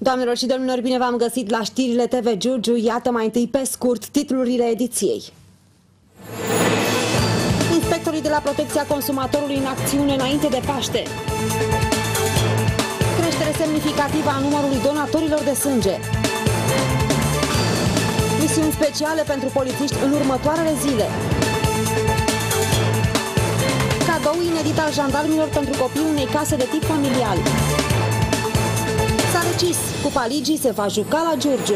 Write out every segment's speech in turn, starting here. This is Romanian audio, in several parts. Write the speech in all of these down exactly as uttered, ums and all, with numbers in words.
Doamnelor și domnilor, bine v-am găsit la știrile T V Giurgiu. Iată mai întâi pe scurt titlurile ediției. Inspectorii de la Protecția Consumatorului în acțiune înainte de Paște. Creștere semnificativă a numărului donatorilor de sânge. Misiuni speciale pentru polițiști în următoarele zile. Cadou inedit al jandarmilor pentru copiii unei case de tip familial. S-a decis, Cupa Ligii se va juca la Giurgiu.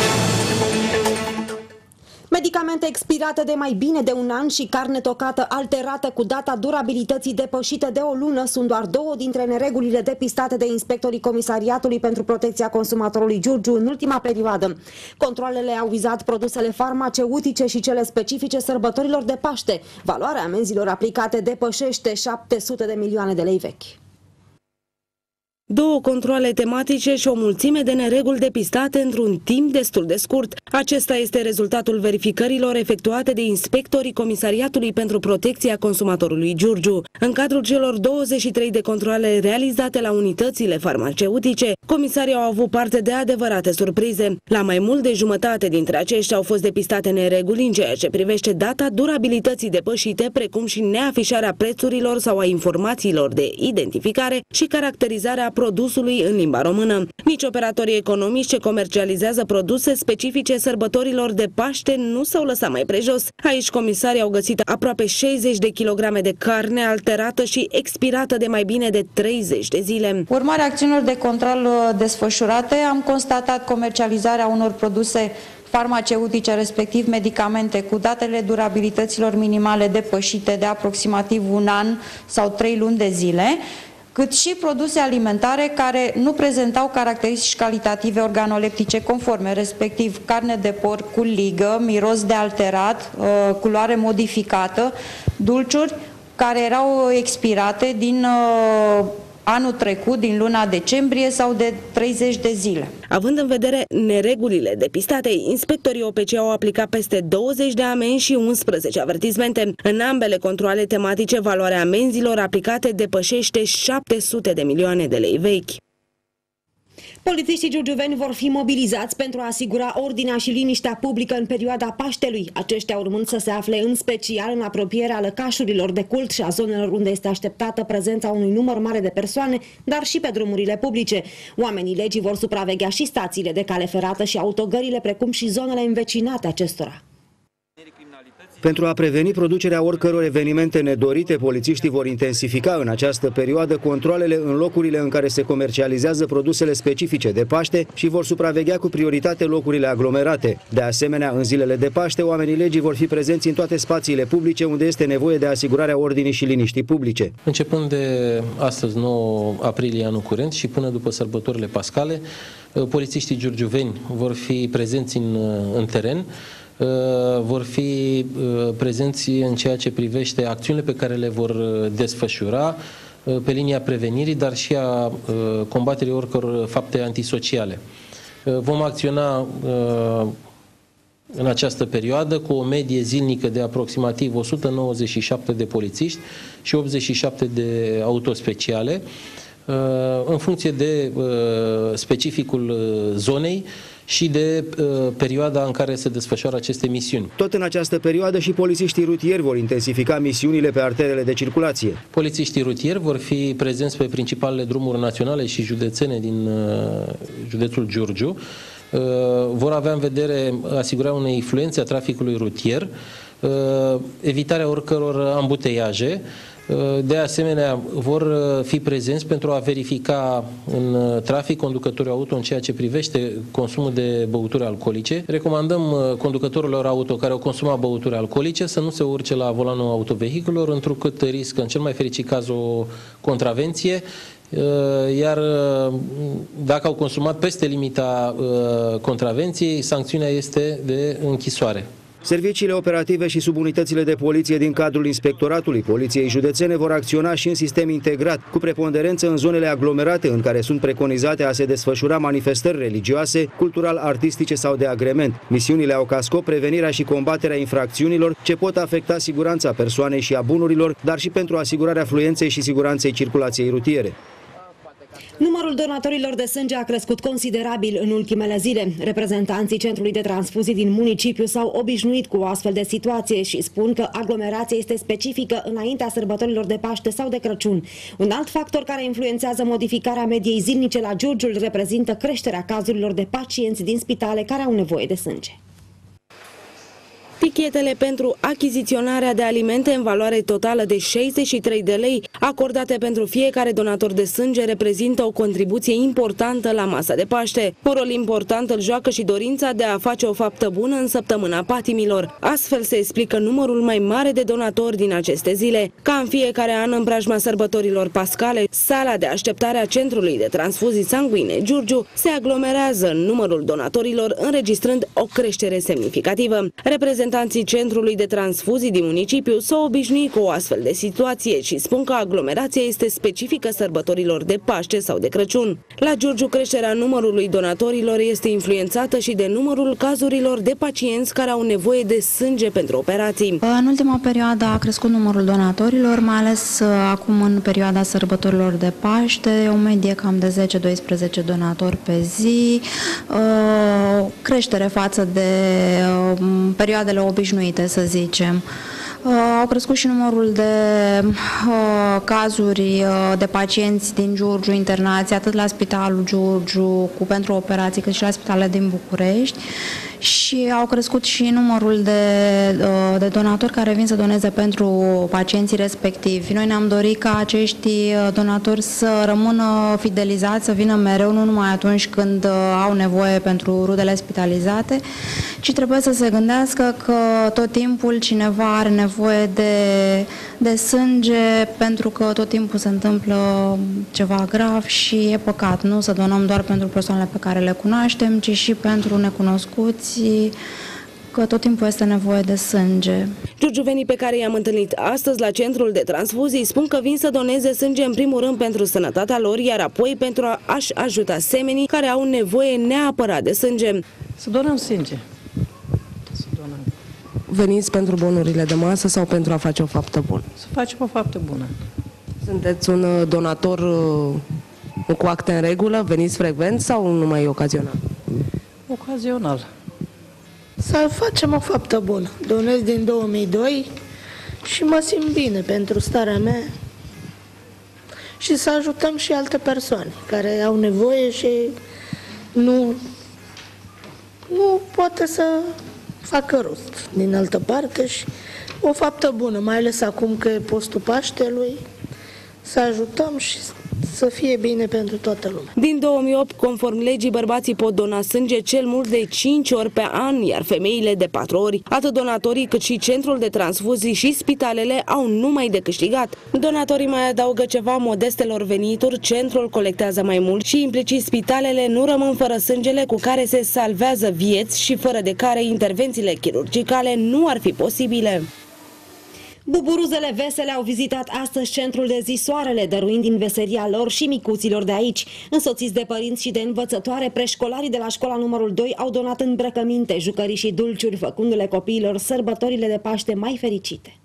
Medicamente expirate de mai bine de un an și carne tocată alterată cu data durabilității depășită de o lună sunt doar două dintre neregulile depistate de inspectorii Comisariatului pentru Protecția Consumatorului Giurgiu în ultima perioadă. Controalele au vizat produsele farmaceutice și cele specifice sărbătorilor de Paște. Valoarea amenzilor aplicate depășește șapte sute de milioane de lei vechi. Două controale tematice și o mulțime de nereguli depistate într-un timp destul de scurt. Acesta este rezultatul verificărilor efectuate de inspectorii Comisariatului pentru Protecția Consumatorului Giurgiu. În cadrul celor douăzeci și trei de controale realizate la unitățile farmaceutice, comisarii au avut parte de adevărate surprize. La mai mult de jumătate dintre aceștia au fost depistate nereguli în ceea ce privește data durabilității depășite, precum și neafișarea prețurilor sau a informațiilor de identificare și caracterizarea produsului în limba română. Nici operatorii economici ce comercializează produse specifice sărbătorilor de Paște nu s-au lăsat mai prejos. Aici comisarii au găsit aproape șaizeci de kilograme de carne alterată și expirată de mai bine de treizeci de zile. Urmarea acțiunilor de control desfășurate, am constatat comercializarea unor produse farmaceutice, respectiv medicamente, cu datele durabilităților minimale depășite de aproximativ un an sau trei luni de zile, cât și produse alimentare care nu prezentau caracteristici calitative organoleptice conforme, respectiv carne de porc cu ligă, miros de alterat, culoare modificată, dulciuri care erau expirate din anul trecut, din luna decembrie sau de treizeci de zile. Având în vedere neregulile depistate, inspectorii O P C au aplicat peste douăzeci de amenzi și unsprezece avertismente. În ambele controale tematice, valoarea amenzilor aplicate depășește șapte sute de milioane de lei vechi. Polițiștii giurgiuveni vor fi mobilizați pentru a asigura ordinea și liniștea publică în perioada Paștelui, aceștia urmând să se afle în special în apropierea lăcașurilor de cult și a zonelor unde este așteptată prezența unui număr mare de persoane, dar și pe drumurile publice. Oamenii legii vor supraveghea și stațiile de cale ferată și autogările, precum și zonele învecinate acestora. Pentru a preveni producerea oricăror evenimente nedorite, polițiștii vor intensifica în această perioadă controalele în locurile în care se comercializează produsele specifice de Paște și vor supraveghea cu prioritate locurile aglomerate. De asemenea, în zilele de Paște, oamenii legii vor fi prezenți în toate spațiile publice unde este nevoie de asigurarea ordinii și liniștii publice. Începând de astăzi, nouă aprilie anul curent și până după sărbătorile pascale, polițiștii giurgiuveni vor fi prezenți în, în teren, vor fi prezenți în ceea ce privește acțiunile pe care le vor desfășura pe linia prevenirii, dar și a combaterii oricăror fapte antisociale. Vom acționa în această perioadă cu o medie zilnică de aproximativ o sută nouăzeci și șapte de polițiști și optzeci și șapte de autospeciale, în funcție de specificul zonei și de uh, perioada în care se desfășoară aceste misiuni. Tot în această perioadă și polițiștii rutieri vor intensifica misiunile pe arterele de circulație. Polițiștii rutieri vor fi prezenți pe principalele drumuri naționale și județene din uh, județul Giurgiu. Uh, vor avea în vedere asigurarea unei influențe a traficului rutier, uh, evitarea oricăror ambuteiaje. De asemenea, vor fi prezenți pentru a verifica în trafic conducătorii auto în ceea ce privește consumul de băuturi alcoolice. Recomandăm conducătorilor auto care au consumat băuturi alcoolice să nu se urce la volanul autovehiculelor, întrucât riscă în cel mai fericit caz o contravenție, iar dacă au consumat peste limita contravenției, sancțiunea este de închisoare. Serviciile operative și subunitățile de poliție din cadrul Inspectoratului Poliției Județene vor acționa și în sistem integrat, cu preponderență în zonele aglomerate în care sunt preconizate a se desfășura manifestări religioase, cultural-artistice sau de agrement. Misiunile au ca scop prevenirea și combaterea infracțiunilor ce pot afecta siguranța persoanei și a bunurilor, dar și pentru asigurarea fluenței și siguranței circulației rutiere. Numărul donatorilor de sânge a crescut considerabil în ultimele zile. Reprezentanții Centrului de Transfuzii din municipiu s-au obișnuit cu o astfel de situație și spun că aglomerația este specifică înaintea sărbătorilor de Paște sau de Crăciun. Un alt factor care influențează modificarea mediei zilnice la Giurgiu îl reprezintă creșterea cazurilor de pacienți din spitale care au nevoie de sânge. Tichetele pentru achiziționarea de alimente în valoare totală de șaizeci și trei de lei acordate pentru fiecare donator de sânge reprezintă o contribuție importantă la masa de Paște. Un rol important îl joacă și dorința de a face o faptă bună în săptămâna patimilor. Astfel se explică numărul mai mare de donatori din aceste zile. Ca în fiecare an în preajma sărbătorilor pascale, sala de așteptare a Centrului de Transfuzii Sanguine Giurgiu se aglomerează în numărul donatorilor, înregistrând o creștere semnificativă. Reprezentanții Centrului de Transfuzii din municipiu s-au obișnuit cu o astfel de situație și spun că aglomerația este specifică sărbătorilor de Paște sau de Crăciun. La Giurgiu, creșterea numărului donatorilor este influențată și de numărul cazurilor de pacienți care au nevoie de sânge pentru operații. În ultima perioadă a crescut numărul donatorilor, mai ales acum în perioada sărbătorilor de Paște, o medie cam de zece doisprezece donatori pe zi, creștere față de perioadele obișnuite, să zicem. Au crescut și numărul de uh, cazuri uh, de pacienți din Giurgiu internați, atât la Spitalul Giurgiu cu pentru operații, cât și la spitalele din București. Și au crescut și numărul de, uh, de donatori care vin să doneze pentru pacienții respectivi. Noi ne-am dorit ca acești donatori să rămână fidelizați, să vină mereu, nu numai atunci când uh, au nevoie pentru rudele spitalizate, ci trebuie să se gândească că tot timpul cineva are nevoie de, de sânge, pentru că tot timpul se întâmplă ceva grav și e păcat, nu să donăm doar pentru persoanele pe care le cunoaștem, ci și pentru necunoscuți, că tot timpul este nevoie de sânge. Giurgiuvenii pe care i-am întâlnit astăzi la Centrul de Transfuzii spun că vin să doneze sânge în primul rând pentru sănătatea lor, iar apoi pentru a-și ajuta semenii care au nevoie neapărat de sânge. Să donăm sânge. Să donăm. Veniți pentru bonurile de masă sau pentru a face o faptă bună? Să facem o faptă bună. Sunteți un donator cu acte în regulă? Veniți frecvent sau numai ocazional? Ocazional. Să facem o faptă bună. Donez din două mii doi și mă simt bine pentru starea mea și să ajutăm și alte persoane care au nevoie și nu, nu poate să facă rost din altă parte, și o faptă bună, mai ales acum că e postul Paștelui, să ajutăm și să fie bine pentru toată lumea. Din două mii opt, conform legii, bărbații pot dona sânge cel mult de cinci ori pe an, iar femeile de patru ori. Atât donatorii cât și Centrul de Transfuzii și spitalele au numai de câștigat. Donatorii mai adaugă ceva modestelor venituri, centrul colectează mai mult și implicit spitalele nu rămân fără sângele cu care se salvează vieți și fără de care intervențiile chirurgicale nu ar fi posibile. Buburuzele vesele au vizitat astăzi Centrul de Zi Soarele, dăruind din veselia lor și micuților de aici. Însoțiți de părinți și de învățătoare, preșcolarii de la școala numărul doi au donat îmbrăcăminte, jucării și dulciuri, făcându-le copiilor sărbătorile de Paște mai fericite.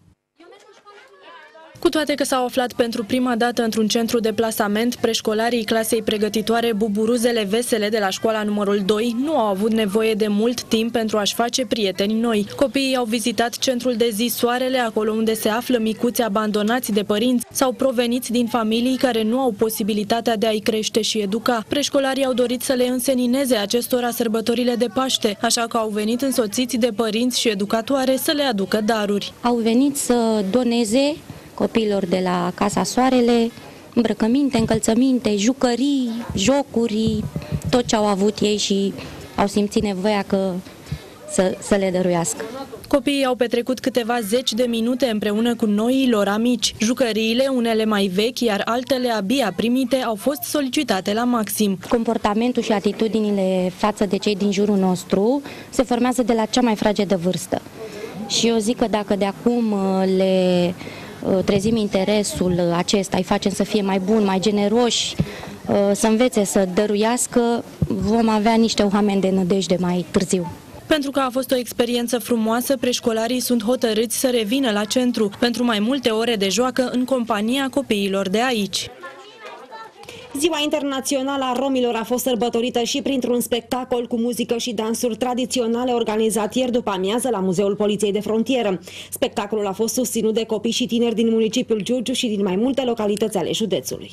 Cu toate că s-au aflat pentru prima dată într-un centru de plasament, preșcolarii clasei pregătitoare Buburuzele Vesele de la școala numărul doi nu au avut nevoie de mult timp pentru a-și face prieteni noi. Copiii au vizitat Centrul de Zi Soarele, acolo unde se află micuți abandonați de părinți sau proveniți din familii care nu au posibilitatea de a-i crește și educa. Preșcolarii au dorit să le însenineze acestora sărbătorile de Paște, așa că au venit însoțiți de părinți și educatoare să le aducă daruri. Au venit să doneze copiilor de la Casa Soarele îmbrăcăminte, încălțăminte, jucării, jocuri, tot ce au avut ei și au simțit nevoia că să, să le dăruiască. Copiii au petrecut câteva zeci de minute împreună cu noii lor amici. Jucăriile, unele mai vechi, iar altele abia primite, au fost solicitate la maxim. Comportamentul și atitudinile față de cei din jurul nostru se formează de la cea mai fragedă vârstă. Și eu zic că dacă de acum le trezim interesul acesta, îi facem să fie mai buni, mai generoși, să învețe să dăruiască, vom avea niște oameni de nădejde mai târziu. Pentru că a fost o experiență frumoasă, preșcolarii sunt hotărâți să revină la centru pentru mai multe ore de joacă în compania copiilor de aici. Ziua Internațională a Romilor a fost sărbătorită și printr-un spectacol cu muzică și dansuri tradiționale organizat ieri după amiază la Muzeul Poliției de Frontieră. Spectacolul a fost susținut de copii și tineri din municipiul Giurgiu și din mai multe localități ale județului.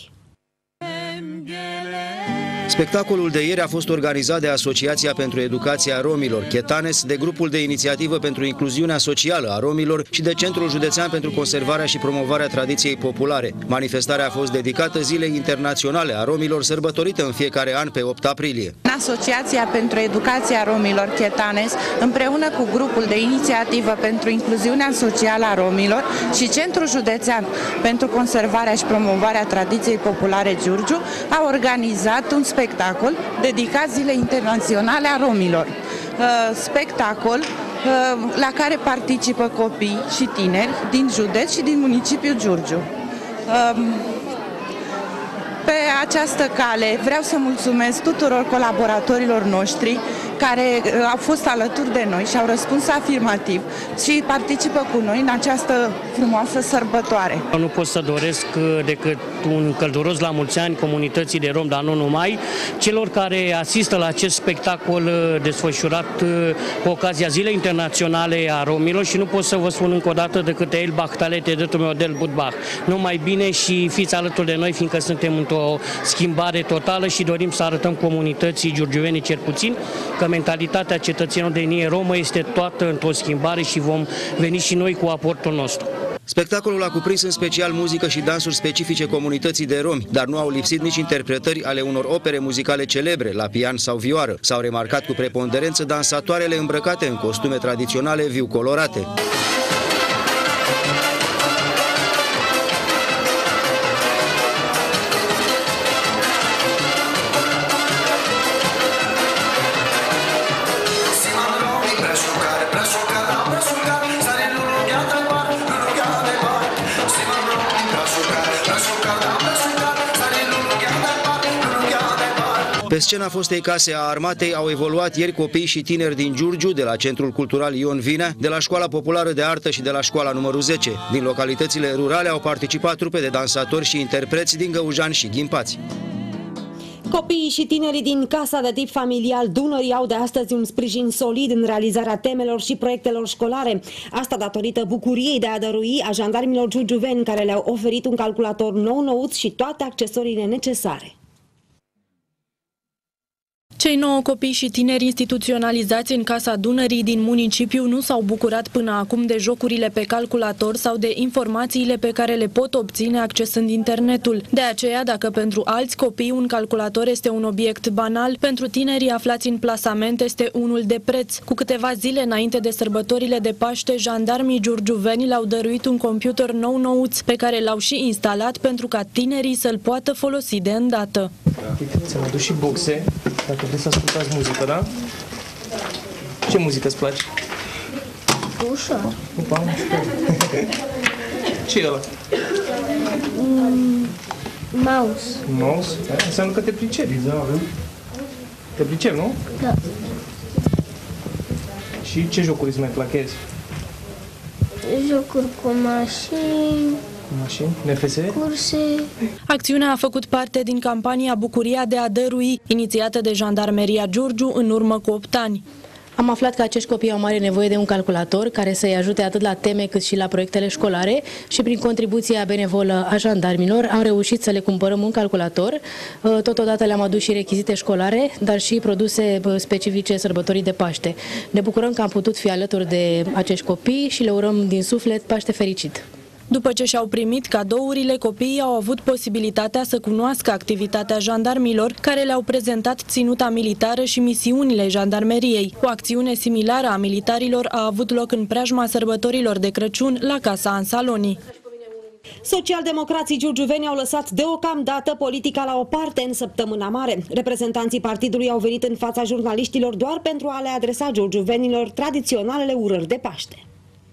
Spectacolul de ieri a fost organizat de Asociația pentru Educația Romilor, Chetanes, de Grupul de Inițiativă pentru Incluziunea Socială a Romilor și de Centrul Județean pentru Conservarea și Promovarea Tradiției Populare. Manifestarea a fost dedicată Zilei Internaționale a Romilor, sărbătorită în fiecare an pe opt aprilie. Asociația pentru Educația Romilor, Chetanes, împreună cu Grupul de Inițiativă pentru Incluziunea Socială a Romilor și Centrul Județean pentru Conservarea și Promovarea Tradiției Populare Giurgiu, a organizat un spectacol dedicat Zilei Internaționale a Romilor. Spectacol la care participă copii și tineri din județ și din municipiul Giurgiu. Pe această cale vreau să mulțumesc tuturor colaboratorilor noștri care au fost alături de noi și au răspuns afirmativ și participă cu noi în această frumoasă sărbătoare. Nu pot să doresc decât un călduros la mulți ani comunității de rom, dar nu numai, celor care asistă la acest spectacol desfășurat cu ocazia Zilei Internaționale a Romilor și nu pot să vă spun încă o dată decât el Bachtalete de model Budbach. Numai bine și fiți alături de noi, fiindcă suntem într-o schimbare totală și dorim să arătăm comunității giurgiuvene cel puțin că mentalitatea cetățenilor de etnie romă este toată într-o schimbare și vom veni și noi cu aportul nostru. Spectacolul a cuprins în special muzică și dansuri specifice comunității de romi, dar nu au lipsit nici interpretări ale unor opere muzicale celebre, la pian sau vioară. S-au remarcat cu preponderență dansatoarele îmbrăcate în costume tradiționale viu colorate. Pe scena fostei case a armatei au evoluat ieri copii și tineri din Giurgiu, de la Centrul Cultural Ion Vinea, de la Școala Populară de Artă și de la Școala numărul zece. Din localitățile rurale au participat trupe de dansatori și interpreți din Găujeani și Ghimpați. Copiii și tinerii din Casa de Tip Familial Dunării au de astăzi un sprijin solid în realizarea temelor și proiectelor școlare. Asta datorită bucuriei de a dărui a jandarmilor giurgiuveni, care le-au oferit un calculator nou-nouț și toate accesoriile necesare. Cei nouă copii și tineri instituționalizați în Casa Dunării din municipiu nu s-au bucurat până acum de jocurile pe calculator sau de informațiile pe care le pot obține accesând internetul. De aceea, dacă pentru alți copii un calculator este un obiect banal, pentru tinerii aflați în plasament este unul de preț. Cu câteva zile înainte de sărbătorile de Paște, jandarmii giurgiuveni le-au dăruit un computer nou-nouț, pe care l-au și instalat pentru ca tinerii să-l poată folosi de îndată. Ți-am adus și boxe, dacă vreți să ascultați muzică, da? Ce muzică îți place? Ușor. Opa, ce e ăla? Mm, mouse. Mouse? Da, înseamnă că te pricepi. Te pricepi, nu? Da. Și ce jocuri îți mai placezi? Jocuri cu mașini. Mașini? N F S? Curse. Acțiunea a făcut parte din campania Bucuria de a dărui, inițiată de Jandarmeria Giurgiu în urmă cu opt ani. Am aflat că acești copii au mare nevoie de un calculator care să-i ajute atât la teme cât și la proiectele școlare și prin contribuția benevolă a jandarmilor am reușit să le cumpărăm un calculator. Totodată le-am adus și rechizite școlare, dar și produse specifice sărbătorii de Paște. Ne bucurăm că am putut fi alături de acești copii și le urăm din suflet Paște fericit! După ce și-au primit cadourile, copiii au avut posibilitatea să cunoască activitatea jandarmilor, care le-au prezentat ținuta militară și misiunile jandarmeriei. O acțiune similară a militarilor a avut loc în preajma sărbătorilor de Crăciun la Casa Ansaloni. Socialdemocrații giurgiuveni au lăsat deocamdată politica la o parte în săptămâna mare. Reprezentanții partidului au venit în fața jurnaliștilor doar pentru a le adresa giurgiuvenilor tradiționalele urări de Paște.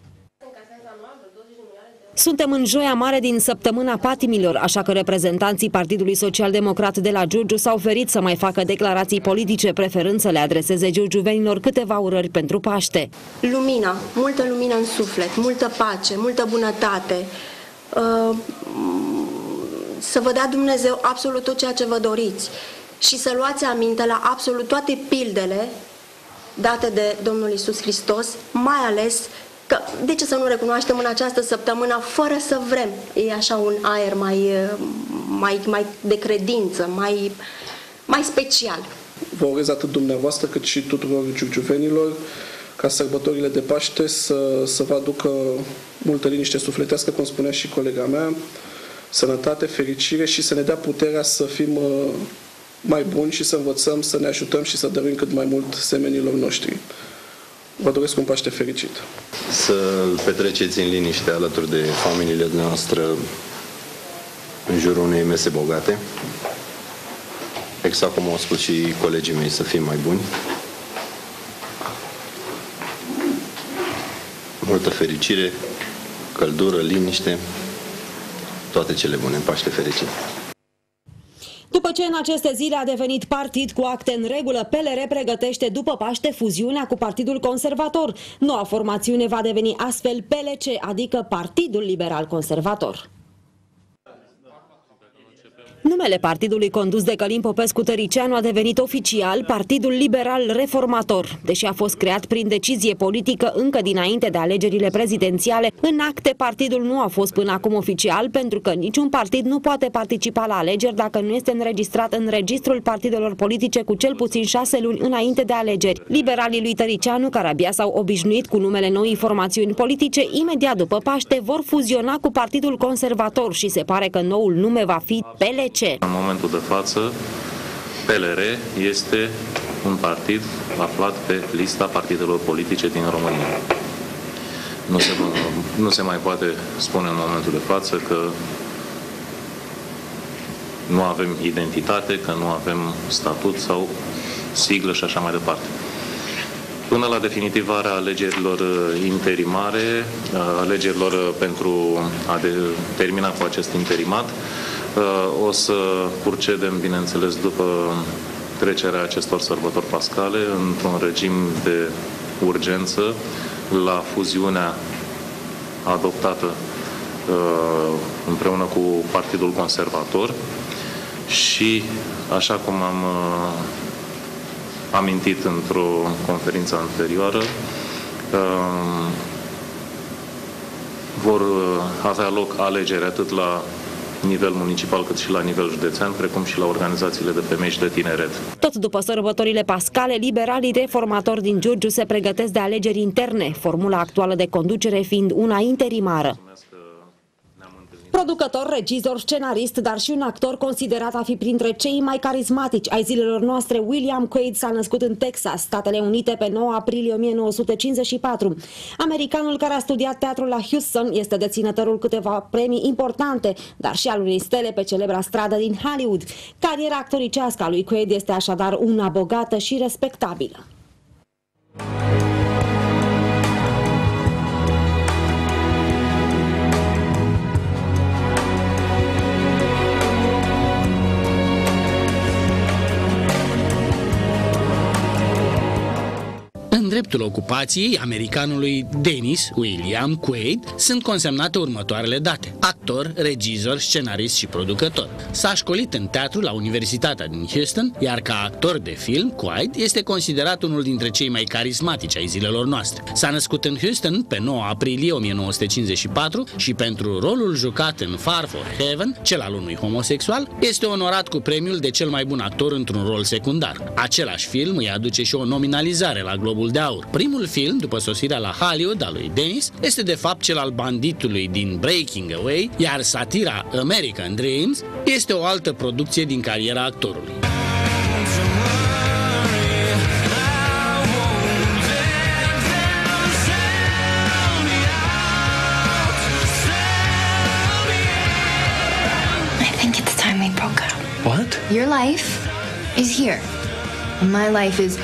Suntem în joia mare din săptămâna patimilor, așa că reprezentanții Partidului Social-Democrat de la Giurgiu s-au oferit să mai facă declarații politice, preferând să le adreseze giurgiuvenilor câteva urări pentru Paște. Lumină, multă lumină în suflet, multă pace, multă bunătate, să vă dea Dumnezeu absolut tot ceea ce vă doriți și să luați aminte la absolut toate pildele date de Domnul Iisus Hristos, mai ales că, de ce să nu recunoaștem în această săptămână, fără să vrem, e așa un aer mai, mai, mai de credință, mai, mai special. Vă urez atât dumneavoastră cât și tuturor giurgiuvenilor ca sărbătorile de Paște să, să vă aducă multă liniște sufletească, cum spunea și colega mea, sănătate, fericire și să ne dea puterea să fim mai buni și să învățăm, să ne ajutăm și să dăruim cât mai mult semenilor noștri. Vă doresc un Paște fericit. Să-l petreceți în liniște alături de familiile noastre în jurul unei mese bogate. Exact cum au spus și colegii mei, să fim mai buni. Multă fericire, căldură, liniște, toate cele bune. Paște fericit! După ce în aceste zile a devenit partid cu acte în regulă, P L R pregătește după Paște fuziunea cu Partidul Conservator. Noua formațiune va deveni astfel P L C, adică Partidul Liberal Conservator. Numele partidului condus de Călin Popescu-Tăricianu a devenit oficial Partidul Liberal Reformator. Deși a fost creat prin decizie politică încă dinainte de alegerile prezidențiale, în acte partidul nu a fost până acum oficial, pentru că niciun partid nu poate participa la alegeri dacă nu este înregistrat în registrul partidelor politice cu cel puțin șase luni înainte de alegeri. Liberalii lui Tăricianu, care abia s-au obișnuit cu numele noii formațiuni politice, imediat după Paște vor fuziona cu Partidul Conservator și se pare că noul nume va fi P L C. În momentul de față, P L R este un partid aflat pe lista partidelor politice din România. Nu se, nu se mai poate spune în momentul de față că nu avem identitate, că nu avem statut sau siglă și așa mai departe. Până la definitivarea alegerilor interimare, alegerilor pentru a de, termina cu acest interimat, o să procedem, bineînțeles, după trecerea acestor sărbători pascale, într-un regim de urgență la fuziunea adoptată împreună cu Partidul Conservator și, așa cum am amintit într-o conferință anterioară, vor avea loc alegeri atât la nivel municipal cât și la nivel județean, precum și la organizațiile de femei și de tineret. Tot după sărbătorile pascale, liberalii reformatori din Giurgiu se pregătesc de alegeri interne, formula actuală de conducere fiind una interimară. Producător, regizor, scenarist, dar și un actor considerat a fi printre cei mai carismatici ai zilelor noastre, William Quaid s-a născut în Texas, Statele Unite, pe nouă aprilie o mie nouă sute cincizeci și patru. Americanul care a studiat teatru la Houston este deținătorul câteva premii importante, dar și al unei stele pe celebra stradă din Hollywood. Cariera actoricească a lui Quaid este așadar una bogată și respectabilă. În dreptul ocupației americanului Dennis William Quaid sunt consemnate următoarele date: actor, regizor, scenarist și producător. S-a școlit în teatru la Universitatea din Houston, iar ca actor de film, Quaid este considerat unul dintre cei mai carismatici ai zilelor noastre. S-a născut în Houston pe nouă aprilie o mie nouă sute cincizeci și patru și pentru rolul jucat în Far for Heaven, cel al unui homosexual, este onorat cu premiul de cel mai bun actor într-un rol secundar. Același film îi aduce și o nominalizare la Globul de Aur. Primul film după sosirea la Hollywood al lui Dennis este de fapt cel al banditului din Breaking Away, iar satira American Dreams este o altă producție din cariera actorului. I think it's time we broke up. What? Your life is here. And my life is...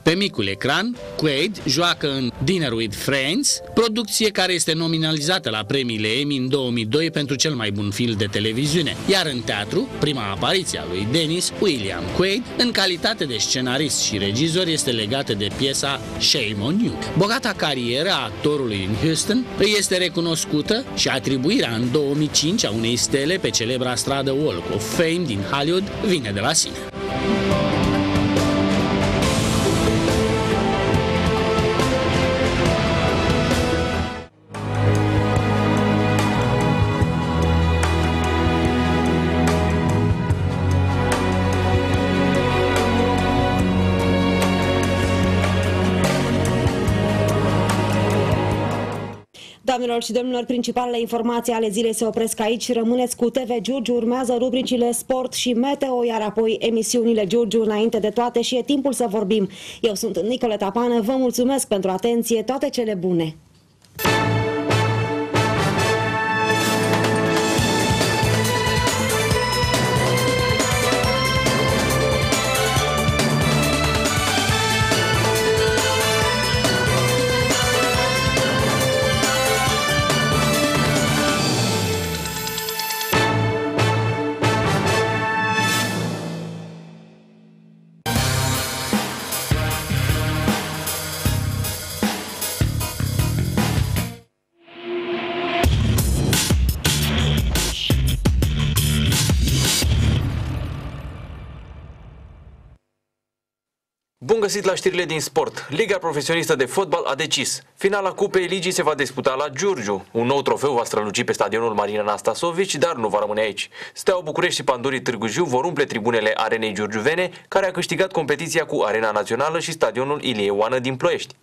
Pe micul ecran, Quaid joacă în Dinner with Friends, producție care este nominalizată la premiile Emmy în două mii doi pentru cel mai bun film de televiziune, iar în teatru, prima apariție a lui Dennis William Quaid, în calitate de scenarist și regizor, este legată de piesa Shame on You. Bogata carieră a actorului în Houston îi este recunoscută și atribuirea în două mii cinci a unei stele pe celebra stradă Walk of Fame din Hollywood vine de la sine. Doamnelor și domnilor, principalele informații ale zilei se opresc aici. Rămâneți cu T V Giurgiu, urmează rubricile sport și meteo, iar apoi emisiunile Giurgiu înainte de toate și e timpul să vorbim. Eu sunt Nicoleta Pană, vă mulțumesc pentru atenție, toate cele bune! Bun găsit la știrile din sport. Liga Profesionistă de Fotbal a decis. Finala Cupei Ligii se va disputa la Giurgiu. Un nou trofeu va străluci pe stadionul Marina Anastasovici, dar nu va rămâne aici. Steaua București și Pandurii Târgu Jiu vor umple tribunele Arenei Giurgiuvene, care a câștigat competiția cu Arena Națională și stadionul Ilie Oană din Ploiești.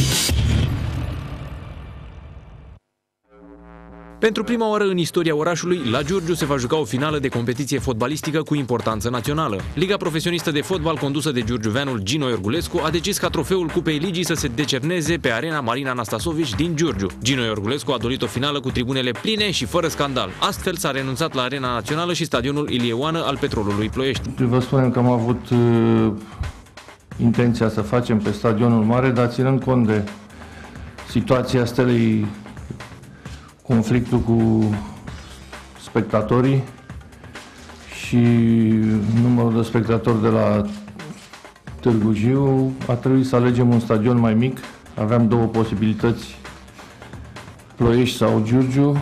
Pentru prima oară în istoria orașului, la Giurgiu se va juca o finală de competiție fotbalistică cu importanță națională. Liga Profesionistă de Fotbal, condusă de giurgiuveanul Gino Iorgulescu, a decis ca trofeul Cupei Ligii să se decerneze pe Arena Marina Anastasovici din Giurgiu. Gino Iorgulescu a dorit o finală cu tribunele pline și fără scandal. Astfel s-a renunțat la Arena Națională și stadionul Ilie Oană al Petrolului Ploiești. Vă spunem că am avut uh, intenția să facem pe stadionul mare, dar ținând cont de situația Stelei, conflictul cu spectatorii și numărul de spectatori de la Târgu Jiu, a trebuit să alegem un stadion mai mic. Aveam două posibilități, Ploiești sau Giurgiu,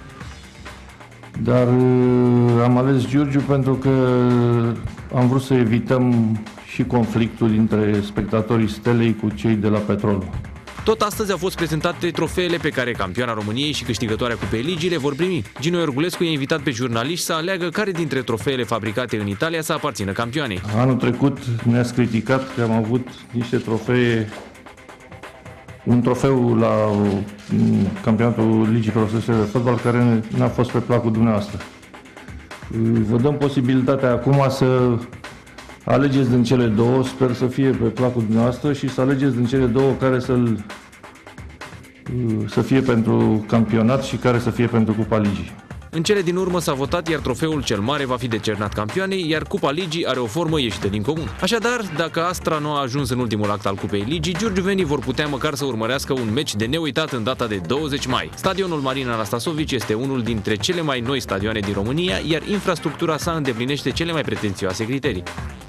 dar am ales Giurgiu pentru că am vrut să evităm și conflictul dintre spectatorii Stelei cu cei de la Petrol. Tot astăzi au fost prezentate trofeele pe care campioana României și câștigătoarea Cupei Ligii le vor primi. Gino Iorgulescu i-a invitat pe jurnaliști să aleagă care dintre trofeele fabricate în Italia să aparțină campioanei. Anul trecut ne-ați criticat că am avut niște trofee, un trofeu la campionatul Ligii Profesionale de Fotbal care n-a fost pe placul dumneavoastră. Vă dăm posibilitatea acum să alegeți din cele două, sper să fie pe placul dumneavoastră și să alegeți din cele două care să-l, să fie pentru campionat și care să fie pentru Cupa Ligii. În cele din urmă s-a votat, iar trofeul cel mare va fi decernat campioanei, iar Cupa Ligii are o formă ieșită din comun. Așadar, dacă Astra nu a ajuns în ultimul act al Cupei Ligii, giurgiuvenii vor putea măcar să urmărească un meci de neuitat în data de douăzeci mai. Stadionul Marina Anastasovici este unul dintre cele mai noi stadioane din România, iar infrastructura sa îndeplinește cele mai pretențioase criterii.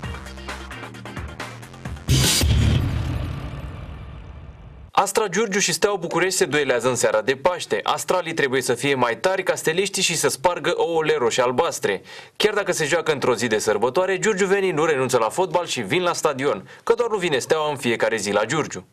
Astra Giurgiu și Steaua București se duelează în seara de Paște. Astralii trebuie să fie mai tari ca steliștii și să spargă ouăle roșii-albastre. Chiar dacă se joacă într-o zi de sărbătoare, giurgiuvenii nu renunță la fotbal și vin la stadion, că doar nu vine Steaua în fiecare zi la Giurgiu.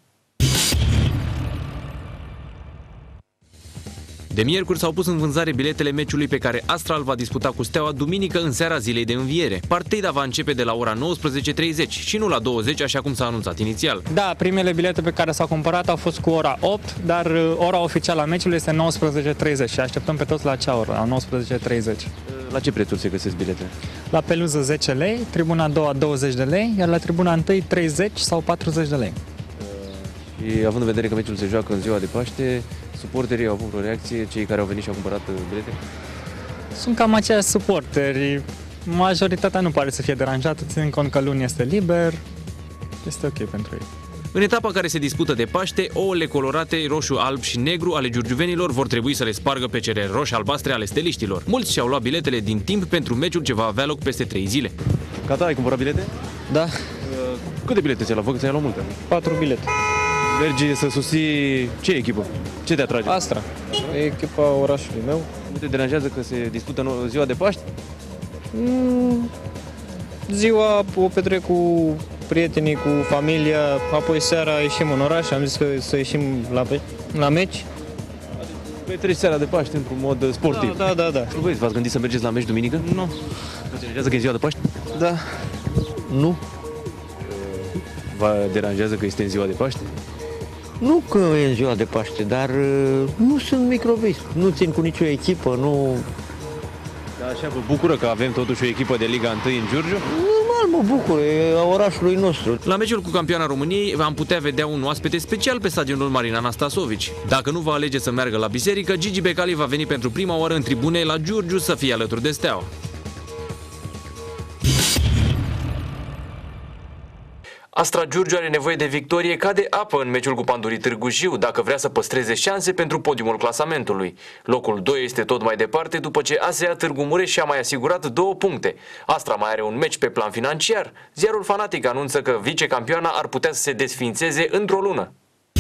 De miercuri s-au pus în vânzare biletele meciului pe care Astra îl va disputa cu Steaua duminică în seara zilei de înviere. Partida va începe de la ora nouăsprezece treizeci și nu la douăzeci, așa cum s-a anunțat inițial. Da, primele bilete pe care s-au cumpărat au fost cu ora opt, dar ora oficială a meciului este nouăsprezece treizeci și așteptăm pe toți la acea oră, la nouăsprezece treizeci. La ce prețuri se găsesc biletele? La peluză zece lei, tribuna a doua douăzeci de lei, iar la tribuna întâi treizeci sau patruzeci de lei. Și având în vedere că meciul se joacă în ziua de Paște, suporterii au avut o reacție, cei care au venit și au cumpărat bilete? Sunt cam aceiași suporteri. Majoritatea nu pare să fie deranjată, ținând cont că luni este liber. Este ok pentru ei. În etapa care se dispută de Paște, ouăle colorate roșu, alb și negru ale giurgiuvenilor vor trebui să le spargă pe cele roșii-albastre ale steliștilor. Mulți și-au luat biletele din timp pentru meciul ce va avea loc peste trei zile. Gata, ai cumpărat bilete? Da. Câte bilete ți-ai luat? Văd că ți-ai luat multe. Patru bilete. Mergi să susții ce echipă? Ce te atrage? Astra. E echipa orașului meu. Nu te deranjează că se dispută ziua de Paști? Mm, ziua o petrec cu prietenii, cu familia, apoi seara ieșim în oraș, am zis că să ieșim la, la meci. Petreci seara de Paști într-un mod sportiv. Da, da, da. da. Nu v-ați gândit să mergeți la meci duminică? Nu. Nu te deranjează că e ziua de Paști? Da. Nu. Vă deranjează că este în ziua de Paște? Nu că e în ziua de Paște, dar nu sunt microbist. Nu țin cu nicio echipă, nu... Dar așa vă bucură că avem totuși o echipă de Liga unu în Giurgiu? Normal, mă bucur, e a orașului nostru. La meciul cu campioana României am putea vedea un oaspete special pe stadionul Marina Anastasovici. Dacă nu va alege să meargă la biserică, Gigi Becali va veni pentru prima oară în tribune la Giurgiu să fie alături de Steaua. Astra Giurgiu are nevoie de victorie ca de apă în meciul cu Pandurii Târgu Jiu, dacă vrea să păstreze șanse pentru podiumul clasamentului. Locul doi este tot mai departe după ce A S E A Târgu Mureș și-a mai asigurat două puncte. Astra mai are un meci pe plan financiar. Ziarul Fanatic anunță că vicecampioana ar putea să se desființeze într-o lună.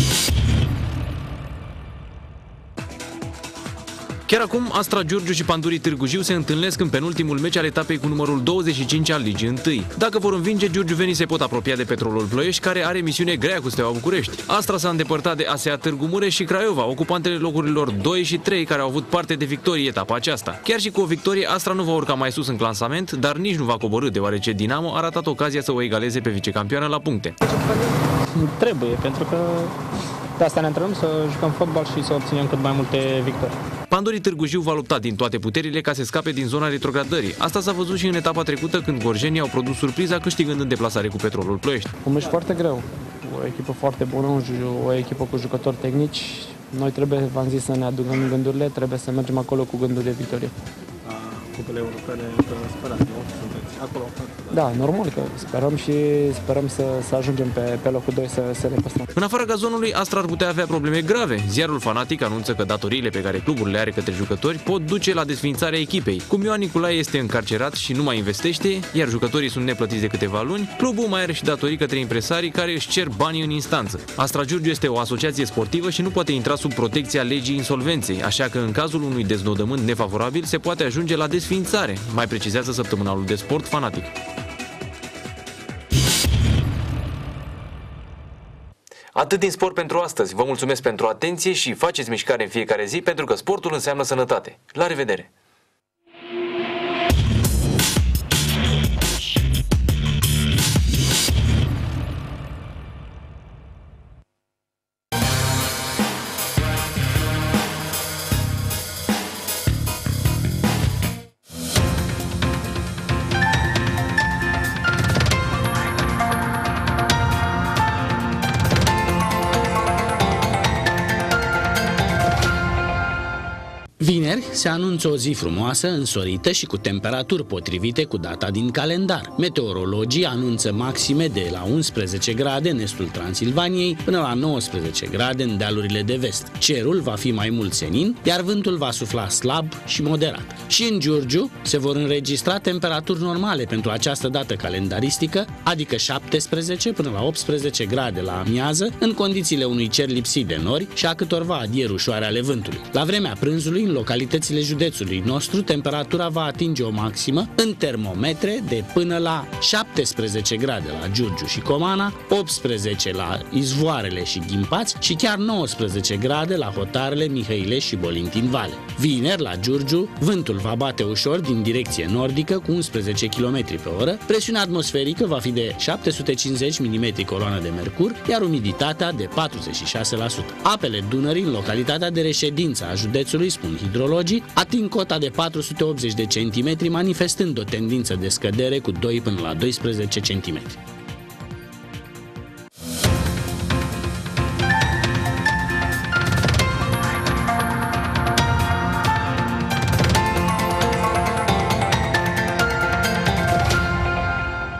Chiar acum, Astra Giurgiu și Pandurii Târgu Jiu se întâlnesc în penultimul meci al etapei cu numărul douăzeci și cinci al Ligii unu. Dacă vor învinge, giurgiuvenii se pot apropia de Petrolul Ploiești, care are misiune grea cu Steaua București. Astra s-a îndepărtat de A S E A Târgu Mureș și Craiova, ocupantele locurilor doi și trei, care au avut parte de victorie etapa aceasta. Chiar și cu o victorie, Astra nu va urca mai sus în clasament, dar nici nu va coborî, deoarece Dinamo a ratat ocazia să o egaleze pe vicecampioană la puncte. Trebuie, pentru că de asta ne antrenăm, să jucăm fotbal și să obținem cât mai multe victorii. Pandurii Târgu Jiu va lupta din toate puterile ca să scape din zona retrogradării. Asta s-a văzut și în etapa trecută, când gorjenii au produs surpriza câștigând în deplasare cu Petrolul Ploiești. Un meci foarte greu, o echipă foarte bună, o echipă cu jucători tehnici. Noi trebuie, v-am zis, să ne aducem gândurile, trebuie să mergem acolo cu gândul de victorie. Cupele europene, sperați, nu? Sunteți acolo? Da, normal că sperăm și sperăm să, să ajungem pe, pe locul doi să, să ne păstrăm. În afara gazonului, Astra ar putea avea probleme grave. Ziarul Fanatic anunță că datoriile pe care clubul le are către jucători pot duce la desființarea echipei. Cum Ioan Nicolae este încarcerat și nu mai investește, iar jucătorii sunt neplătiți de câteva luni, clubul mai are și datorii către impresarii care își cer banii în instanță. Astra Giurgiu este o asociație sportivă și nu poate intra sub protecția legii insolvenței, așa că în cazul unui deznodământ nefavorabil se poate ajunge la desființare, mai precizează săptămânalul de sport Fanatic. Atât din sport pentru astăzi. Vă mulțumesc pentru atenție și faceți mișcare în fiecare zi, pentru că sportul înseamnă sănătate. La revedere! Vineri se anunță o zi frumoasă, însorită și cu temperaturi potrivite cu data din calendar. Meteorologii anunță maxime de la unsprezece grade în estul Transilvaniei până la nouăsprezece grade în dealurile de vest. Cerul va fi mai mult senin, iar vântul va sufla slab și moderat. Și în Giurgiu se vor înregistra temperaturi normale pentru această dată calendaristică, adică șaptesprezece până la optsprezece grade la amiază, în condițiile unui cer lipsit de nori și a câtorva adieri ușoare ale vântului. La vremea prânzului, în localitățile județului nostru, temperatura va atinge o maximă în termometre de până la șaptesprezece grade la Giurgiu și Comana, optsprezece la Izvoarele și Ghimpați și chiar nouăsprezece grade la Hotarele, Mihăilești și Bolintin Vale. Vineri, la Giurgiu, vântul va bate ușor din direcție nordică cu unsprezece kilometri pe oră, presiunea atmosferică va fi de șapte sute cincizeci milimetri coloană de mercur, iar umiditatea de patruzeci și șase la sută. Apele Dunării, în localitatea de reședință a județului, spun hidrologii, ating cota de patru sute optzeci de centimetri, manifestând o tendință de scădere cu doi până la doisprezece centimetri.